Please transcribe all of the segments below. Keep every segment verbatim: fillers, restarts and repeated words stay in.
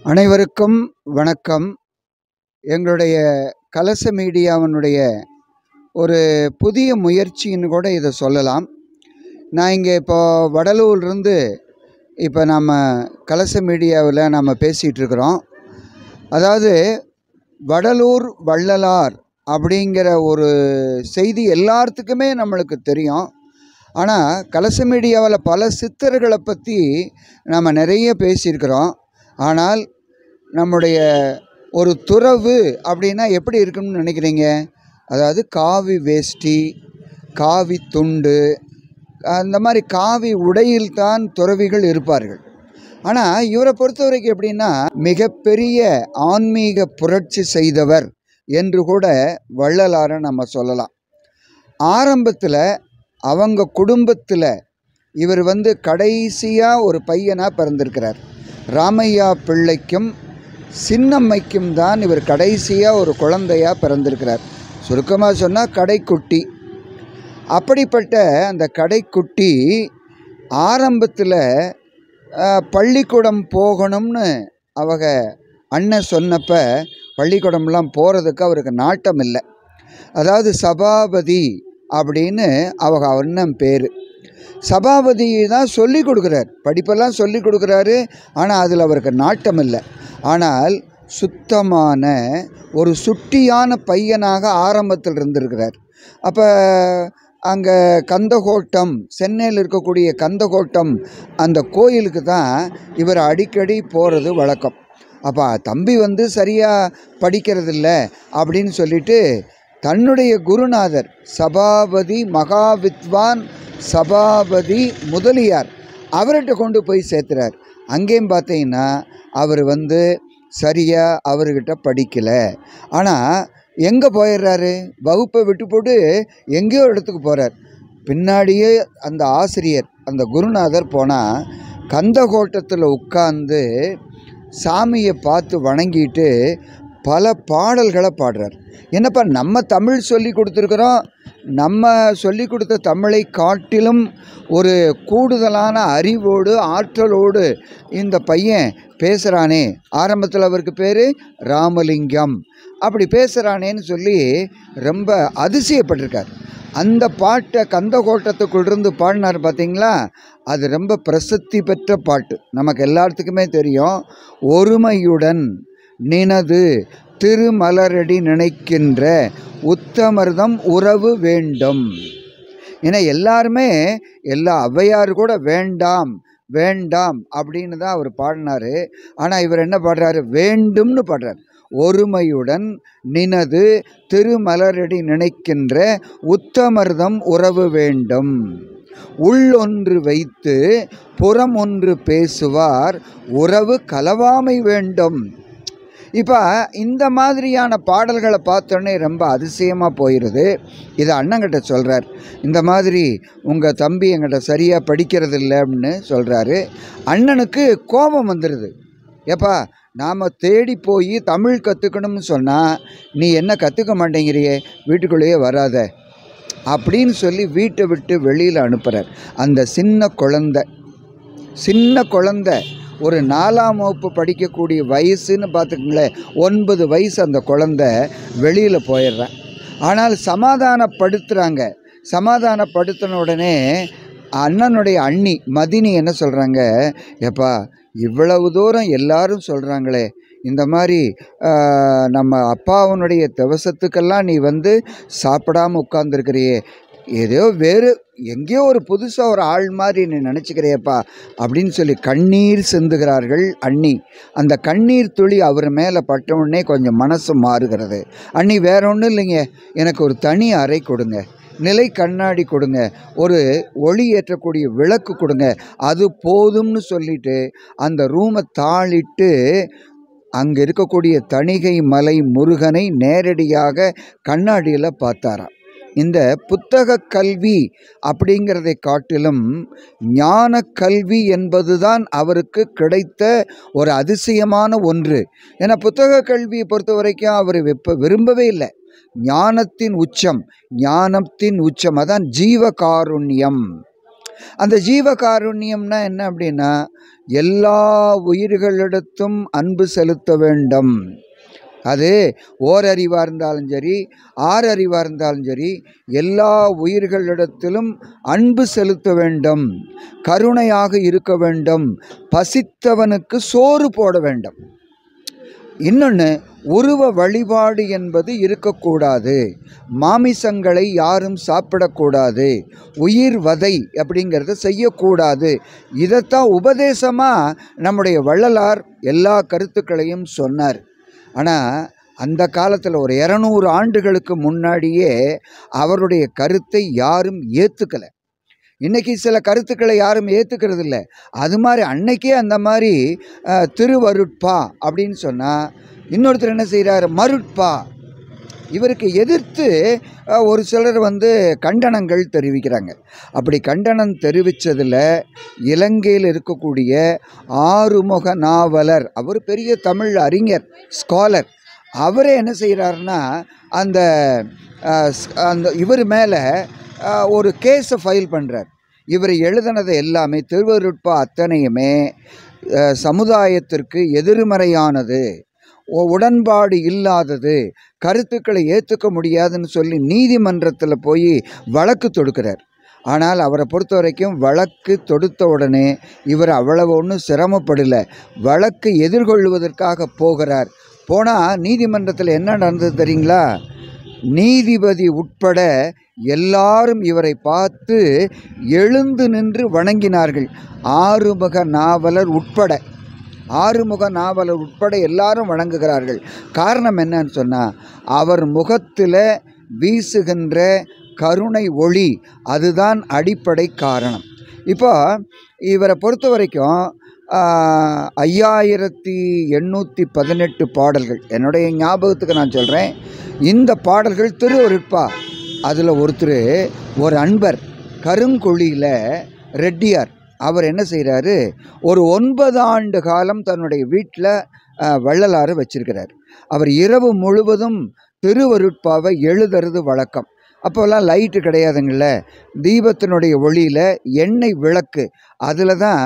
அனைவருக்கும் வணக்கம். எங்களுடைய கலச மீடியாவினுடைய ஒரு புதிய முயற்சின்னு கூட இதை சொல்லலாம். நான் இங்கே இப்போ வடலூர்லேருந்து இப்போ நம்ம கலச மீடியாவில் நம்ம பேசிகிட்டு இருக்கிறோம். அதாவது வடலூர் வள்ளலார் அப்படிங்கிற ஒரு செய்தி எல்லாத்துக்குமே நம்மளுக்கு தெரியும். ஆனால் கலச மீடியாவில் பல சித்தர்களை பற்றி நம்ம நிறைய பேசியிருக்கிறோம். ஆனால் நம்முடைய ஒரு துறவு அப்படின்னா எப்படி இருக்குன்னு நினைக்கிறீங்க? அதாவது காவி வேஷ்டி, காவி துண்டு, அந்த மாதிரி காவி உடையில்தான் துறவிகள் இருப்பார்கள். ஆனால் இவரை பொறுத்த வரைக்கும் எப்படின்னா மிகப்பெரிய ஆன்மீக புரட்சி செய்தவர் என்று கூட வள்ளலாரை நம்ம சொல்லலாம். ஆரம்பத்தில் அவங்க குடும்பத்தில் இவர் வந்து கடைசியாக ஒரு பையனாக பிறந்திருக்கிறார். ராமையா பிள்ளைக்கும் சின்னம்மைக்கும் தான் இவர் கடைசியாக ஒரு குழந்தையாக பிறந்திருக்கிறார். சுருக்கமாக சொன்னால் கடைக்குட்டி. அப்படிப்பட்ட அந்த கடைக்குட்டி ஆரம்பத்தில் பள்ளிக்கூடம் போகணும்னு அவங்க அண்ணன் சொன்னப்போ பள்ளிக்கூடம்லாம் போகிறதுக்கு அவருக்கு நாட்டம் இல்லை. அதாவது சபாபதி அப்படின்னு அவங்க அண்ணன் பேர். சபாபதி தான் சொல்லி கொடுக்குறார், படிப்பெல்லாம் சொல்லி கொடுக்குறாரு. ஆனால் அதில் அவருக்கு நாட்டம் இல்லை. ஆனால் சுத்தமான ஒரு சுட்டியான பையனாக ஆரம்பத்தில் இருந்திருக்கிறார். அப்போ அங்கே கந்தகோட்டம், சென்னையில் இருக்கக்கூடிய கந்தகோட்டம் அந்த கோயிலுக்கு தான் இவர் அடிக்கடி போகிறது வழக்கம். அப்போ தம்பி வந்து சரியாக படிக்கிறதில்ல அப்படின்னு சொல்லிட்டு தன்னுடைய குருநாதர் சபாபதி மகாவித்வான் சபாபதி முதலியார் அவர்கிட்ட கொண்டு போய் சேர்த்துறார். அங்கேயும் பார்த்தீங்கன்னா அவர் வந்து சரியாக அவர்கிட்ட படிக்கலை. ஆனால் எங்கே போயிடுறாரு, வகுப்பை விட்டு போட்டு எங்கேயோ இடத்துக்கு போகிறார். பின்னாடியே அந்த ஆசிரியர் அந்த குருநாதர் போனால் கந்தகோட்டத்தில் உட்கார்ந்து சாமியை பார்த்து வணங்கிட்டு பல பாடல்களை பாடுறார். என்னப்பா, நம்ம தமிழ் சொல்லி கொடுத்துருக்குறோம், நம்ம சொல்லி கொடுத்த தமிழை காட்டிலும் ஒரு கூடுதலான அறிவோடு ஆற்றலோடு இந்த பையன் பேசுகிறானே. ஆரம்பத்தில் அவருக்கு பேர் ராமலிங்கம். அப்படி பேசுகிறானேன்னு சொல்லி ரொம்ப அதிசயப்பட்டிருக்கார். அந்த பாட்டை கந்தகோட்டத்துக்குள்ளிருந்து பாடினார் பார்த்தீங்களா, அது ரொம்ப பிரசித்தி பெற்ற பாட்டு, நமக்கு எல்லாத்துக்குமே தெரியும். ஒருமையுடன் நினது திருமலரடி நினைக்கின்ற உத்தமர்தம் உறவு வேண்டும். ஏன்னா எல்லாருமே எல்லா ஔவையார் கூட வேண்டாம் வேண்டாம் அப்படின்னு தான் அவர் பாடினார். ஆனால் இவர் என்ன பாடுறாரு, வேண்டும்னு பாடுறார். ஒருமையுடன் நினது திருமலரடி நினைக்கின்ற உத்தமர்தம் உறவு வேண்டும். உள்ளொன்று வைத்து புறம் ஒன்று பேசுவார் உறவு கலவாமை வேண்டும். இப்போ இந்த மாதிரியான பாடல்களை பார்த்தோன்னே ரொம்ப அதிசயமாக போயிடுது. இதை அண்ணங்கிட்ட சொல்கிறார். இந்த மாதிரி உங்கள் தம்பி எங்கிட்ட சரியாக படிக்கிறது இல்லை அப்படின்னு சொல்கிறாரு. அண்ணனுக்கு கோபம் வந்துடுது. ஏப்பா, நாம் தேடி போய் தமிழ் கற்றுக்கணும்னு சொன்னால் நீ என்ன கற்றுக்க மாட்டேங்கிறியே, வீட்டுக்குள்ளேயே வராத அப்படின்னு சொல்லி வீட்டை விட்டு வெளியில் அனுப்புகிறார். அந்த சின்ன குழந்தை சின்ன குழந்தை ஒரு நாலாம் வகுப்பு படிக்கக்கூடிய வயசுன்னு பார்த்துக்கங்களேன், ஒன்பது வயசு அந்த குழந்தை வெளியில் போயிடுறேன். ஆனால் சமாதானப்படுத்துகிறாங்க. சமாதானப்படுத்தின உடனே அண்ணனுடைய அண்ணி மதினி என்ன சொல்கிறாங்க, எப்பா இவ்வளவு தூரம் எல்லாரும் சொல்கிறாங்களே, இந்த மாதிரி நம்ம அப்பாவனுடைய திவசத்துக்கெல்லாம் நீ வந்து சாப்பிடாமல் உட்கார்ந்துருக்கிறியே, ஏதோ வேறு எங்கேயோ ஒரு புதுசாக ஒரு ஆள் மாதிரி நீ நினச்சிக்கிறியப்பா அப்படின்னு சொல்லி கண்ணீர் சிந்துகிறார்கள் அண்ணி. அந்த கண்ணீர் துளி அவர் மேலே பட்டவுடனே கொஞ்சம் மனசு மாறுகிறது. அண்ணி வேற ஒன்றும் இல்லைங்க, எனக்கு ஒரு தனி அறை கொடுங்க, நிலை கண்ணாடி கொடுங்க, ஒரு ஒளி ஏற்றக்கூடிய விளக்கு கொடுங்க, அது போதும்னு சொல்லிட்டு அந்த ரூமை தாளிட்டு அங்கே இருக்கக்கூடிய தணிகை மலை முருகனை நேரடியாக கண்ணாடியில் பார்த்தாராம். இந்த புத்தக கல்வி அப்படிங்கிறதை காட்டிலும் ஞான கல்வி என்பதுதான் அவருக்கு கிடைத்த ஒரு அதிசயமான ஒன்று. ஏன்னா புத்தக கல்வியை பொறுத்த வரைக்கும் அவர் வெப்ப விரும்பவே இல்லை. ஞானத்தின் உச்சம், ஞானத்தின் உச்சம் அதான் ஜீவகாருண்யம். அந்த ஜீவகாருண்யம்னா என்ன அப்படின்னா, எல்லா உயிர்களிடத்தும் அன்பு செலுத்த வேண்டும். அது ஓரறிவாக இருந்தாலும் சரி, ஆறறிவாக இருந்தாலும் சரி, எல்லா உயிர்களிடத்திலும் அன்பு செலுத்த வேண்டும், கருணையாக இருக்க வேண்டும், பசித்தவனுக்கு சோறு போட வேண்டும். இன்னொன்று, உருவ வழிபாடு என்பது இருக்கக்கூடாது, மாமிசங்களை யாரும் சாப்பிடக்கூடாது, உயிர் வதை அப்படிங்கிறத செய்யக்கூடாது. இதைத்தான் உபதேசமாக நம்முடைய வள்ளலார் எல்லா கருத்துக்களையும் சொன்னார். ஆனால் அந்த காலத்தில் ஒரு இரநூறு ஆண்டுகளுக்கு முன்னாடியே அவருடைய கருத்தை யாரும் ஏற்றுக்கலை. இன்றைக்கி சில கருத்துக்களை யாரும் ஏற்றுக்கிறது இல்லை. அது மாதிரி அன்னைக்கே அந்த மாதிரி திருவருட்பா அப்படின்னு சொன்னால், இன்னொருத்தர் என்ன செய்கிறார், மருட்பா. இவருக்கு எதிர்த்து ஒரு சிலர் வந்து கண்டனங்கள் தெரிவிக்கிறாங்க. அப்படி கண்டனம் தெரிவித்ததில் இலங்கையில் இருக்கக்கூடிய ஆறுமுக நாவலர், அவர் பெரிய தமிழ் அறிஞர், ஸ்காலர், அவரே என்ன செய்கிறாருன்னா அந்த அந்த இவர் மேலே ஒரு கேஸை ஃபைல் பண்ணுறார். இவர் எழுதினது எல்லாமே, திருவருட்பா அத்தனையுமே சமுதாயத்திற்கு எதிர்மறையானது, உடன்பாடு இல்லாதது, கருத்துக்களை ஏற்றுக்க முடியாதுன்னு சொல்லி நீதிமன்றத்தில் போய் வழக்கு தொடுக்கிறார். ஆனால் அவரை பொறுத்த வரைக்கும் வழக்கு தொடுத்த உடனே இவர் அவ்வளவு ஒன்றும் சிரமப்படலை. வழக்கு எதிர்கொள்வதற்காக போகிறார். போனால் நீதிமன்றத்தில் என்ன நடந்தது தெரியுங்களா? நீதிபதி உட்பட எல்லாரும் இவரை பார்த்து எழுந்து நின்று வணங்கினார்கள். ஆறுமுக நாவலர் உட்பட ஆறுமுக நாவலர் உட்பட எல்லாரும் வணங்குகிறார்கள். காரணம் என்னன்னு சொன்னால், அவர் முகத்தில் வீசுகின்ற கருணை ஒளி, அதுதான் அடிப்படை காரணம். இப்போ இவரை பொறுத்த வரைக்கும் ஐயாயிரத்தி எண்ணூற்றி பதினெட்டு பாடல்கள், என்னுடைய ஞாபகத்துக்கு நான் சொல்கிறேன். இந்த பாடல்கள் திருவருட்பா. அதில் ஒருத்தர், ஒரு அன்பர், கருங்கொழியில் ரெட்டியார், அவர் என்ன செய்கிறாரு, ஒரு ஒன்பது ஆண்டு காலம் தன்னுடைய வீட்டில் வள்ளலாறு வச்சிருக்கிறார். அவர் இரவு முழுவதும் திருவருட்பாவை எழுதுறது வழக்கம். அப்போல்லாம் லைட்டு கிடையாதுங்கள, தீபத்தினுடைய ஒளியில் எண்ணெய் விளக்கு, அதில் தான்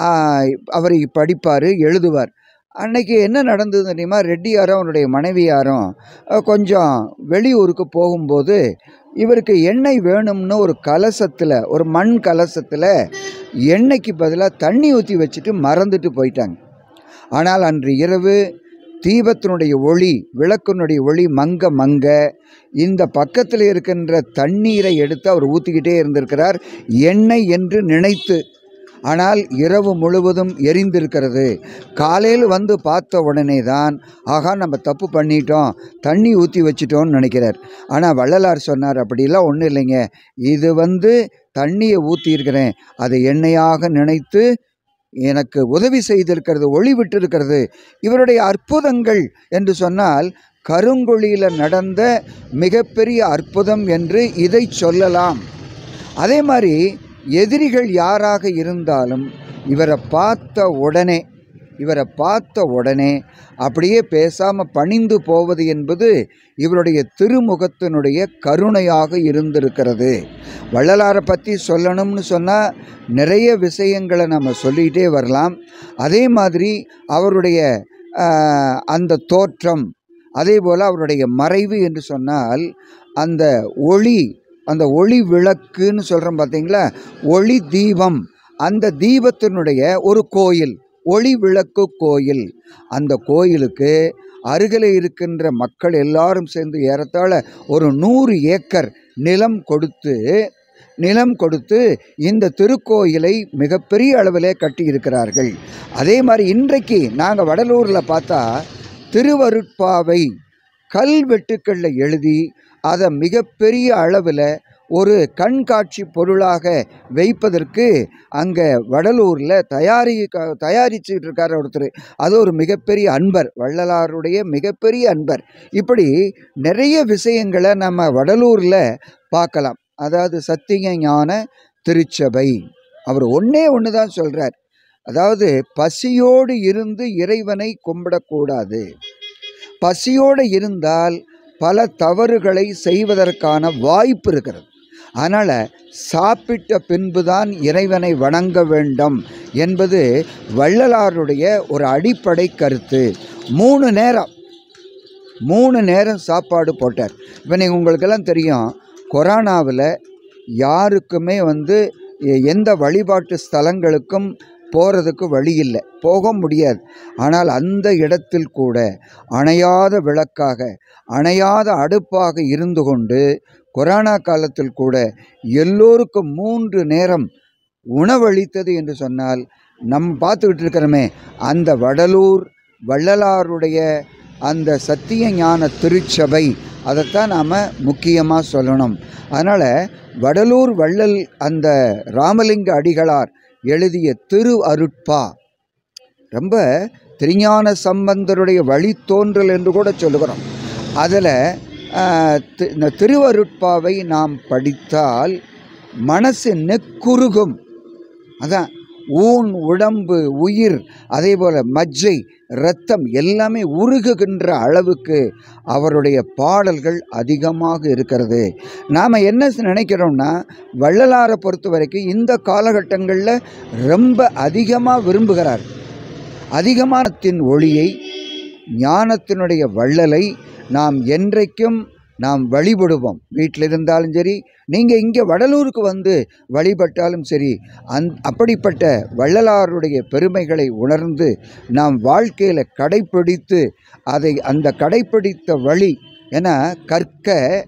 அவர் படிப்பார், எழுதுவார். அன்னைக்கு என்ன நடந்தது தெரியுமா? ரெட்டியாரும் அவருடைய மனைவியாரும் கொஞ்சம் வெளியூருக்கு போகும்போது இவருக்கு எண்ணெய் வேணும்னு ஒரு கலசத்தில், ஒரு மண் கலசத்தில் எண்ணெய்க்கு பதிலாக தண்ணி ஊற்றி வச்சுட்டு மறந்துட்டு போயிட்டாங்க. ஆனால் அன்று இரவு தீபத்தினுடைய ஒளி, விளக்கினுடைய ஒளி மங்க மங்க இந்த பக்கத்தில் இருக்கின்ற தண்ணீரை எடுத்து அவர் ஊற்றிக்கிட்டே இருந்திருக்கிறார், எண்ணெய் என்று நினைத்து. ஆனால் இரவு முழுவதும் எரிந்திருக்கிறது. காலையில் வந்து பார்த்த உடனே தான், ஆகா நம்ம தப்பு பண்ணிட்டோம், தண்ணி ஊற்றி வச்சிட்டோன்னு நினைக்கிறார். ஆனால் வள்ளலார் சொன்னார், அப்படிலாம் ஒன்றும் இல்லைங்க, இது வந்து தண்ணியை ஊற்றியிருக்கிறேன், அதை எண்ணெயாக நினைத்து எனக்கு உதவி செய்திருக்கிறது, ஒளி விட்டிருக்கிறது. இவருடைய அற்புதங்கள் என்று சொன்னால் கருங்கொழியில் நடந்த மிகப்பெரிய அற்புதம் என்று இதை சொல்லலாம். அதே மாதிரி எதிரிகள் யாராக இருந்தாலும் இவரை பார்த்த உடனே இவரை பார்த்த உடனே அப்படியே பேசாமல் பணிந்து போவது என்பது இவருடைய திருமுகத்தினுடைய கருணையாக இருந்திருக்கிறது. வள்ளலாரை பற்றி சொல்லணும்னு சொன்னால் நிறைய விஷயங்களை நம்ம சொல்லிகிட்டே வரலாம். அதே மாதிரி அவருடைய அந்த தோற்றம், அதே போல் அவருடைய மறைவு என்று சொன்னால் அந்த ஒளி, அந்த ஒளி விளக்குன்னு சொல்கிறோம் பார்த்தீங்களா, ஒளி தீபம், அந்த தீபத்தினுடைய ஒரு கோயில், ஒளி விளக்கு கோயில். அந்த கோயிலுக்கு அருகில் இருக்கின்ற மக்கள் எல்லாரும் சேர்ந்து ஏறத்தாழ ஒரு நூறு ஏக்கர் நிலம் கொடுத்து நிலம் கொடுத்து இந்த திருக்கோயிலை மிகப்பெரிய அளவிலே கட்டியிருக்கிறார்கள். அதே மாதிரி இன்றைக்கு நாங்கள் வடலூரில் பார்த்தா திருவருட்பாவை கல்வெட்டுக்களில் எழுதி அதை மிகப்பெரிய அளவில் ஒரு கண்காட்சி பொருளாக வைப்பதற்கு அங்கே வடலூரில் தயாரி தயாரிச்சுட்டு இருக்கார் ஒருத்தர். அது ஒரு மிகப்பெரிய அன்பர், வள்ளலாருடைய மிகப்பெரிய அன்பர். இப்படி நிறைய விஷயங்களை நம்ம வடலூரில் பார்க்கலாம். அதாவது சத்திய ஞான திருச்சபை அவர் ஒன்றே ஒன்று தான் சொல்கிறார், அதாவது பசியோடு இருந்து இறைவனை கும்பிடக்கூடாது. பசியோடு இருந்தால் பல தவறுகளை செய்வதற்கான வாய்ப்பு இருக்கிறது. அதனால் சாப்பிட்ட பின்புதான் இறைவனை வணங்க வேண்டும் என்பது வள்ளலாருடைய ஒரு அடிப்படை கருத்து. மூணு நேரம் மூணு நேரம் சாப்பாடு போட்டார். இப்போ நீங்கள் உங்களுக்கெல்லாம் தெரியும், கொரோனாவில் யாருக்குமே வந்து எந்த வழிபாட்டு ஸ்தலங்களுக்கும் போகிறதுக்கு வழி இல்லை, போக முடியாது. ஆனால் அந்த இடத்தில் கூட அணையாத விளக்காக அணையாத அடுப்பாக இருந்து கொண்டு கொரோனா காலத்தில் கூட எல்லோருக்கும் மூன்று நேரம் உணவளித்தது என்று சொன்னால், நம் பார்த்துக்கிட்டு இருக்கிறோமே அந்த வடலூர் வள்ளலாருடைய அந்த சத்திய ஞான திருச்சபை, அதைத்தான் நாம் முக்கியமாக சொல்லணும். அதனால் வடலூர் வள்ளல் அந்த ராமலிங்க அடிகளார் எழுதிய திரு அருட்பா ரொம்ப திருஞான சம்பந்தருடைய வழித்தோன்றல் என்று கூட சொல்லுகிறோம். அதில் இந்த திருவருட்பாவை நாம் படித்தால் மனசு நெக்குருகும். அதான் ஊன் உடம்பு உயிர் அதே போல் மஜ்ஜை இரத்தம் எல்லாமே உருகுகின்ற அளவுக்கு அவருடைய பாடல்கள் அதிகமாக இருக்கிறது. நாம் என்ன நினைக்கிறோம்னா, வள்ளலாரை பொறுத்த வரைக்கும் இந்த காலகட்டங்களில் ரொம்ப அதிகமாக விரும்புகிறார். அதிகமானத்தின் ஒளியை, ஞானத்தினுடைய வள்ளலை நாம் என்றைக்கும் நாம் வழிபடுவோம். வீட்டில் இருந்தாலும் சரி, நீங்கள் இங்கே வடலூருக்கு வந்து வழிபட்டாலும் சரி, அந் அப்படிப்பட்ட வள்ளலாருடைய பெருமைகளை உணர்ந்து நாம் வாழ்க்கையில் கடைப்பிடித்து அதை அந்த கடைப்பிடித்த வழி என கற்க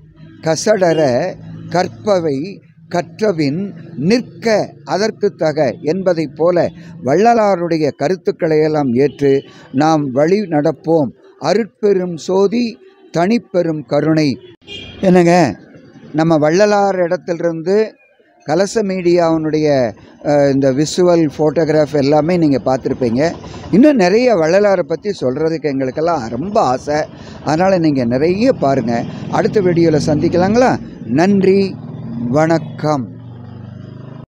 கசடர கற்பவை கற்றவின் நிற்க அதற்கு தக என்பதைப் போல வள்ளலாருடைய கருத்துக்களையெல்லாம் ஏற்று நாம் வழி நடப்போம். அருட்பெரும் சோதி தனிப்பெரும் கருணை. என்னங்க, நம்ம வள்ளலார் இடத்துலேருந்து கலச மீடியாவுடைய இந்த விஷுவல் ஃபோட்டோகிராஃப் எல்லாமே நீங்கள் பார்த்துருப்பீங்க. இன்னும் நிறைய வள்ளலாரை பற்றி சொல்கிறதுக்கு எங்களுக்கெல்லாம் ரொம்ப ஆசை. அதனால் நீங்கள் நிறைய பாருங்கள். அடுத்த வீடியோவில் சந்திக்கலாங்களா? நன்றி, வணக்கம்.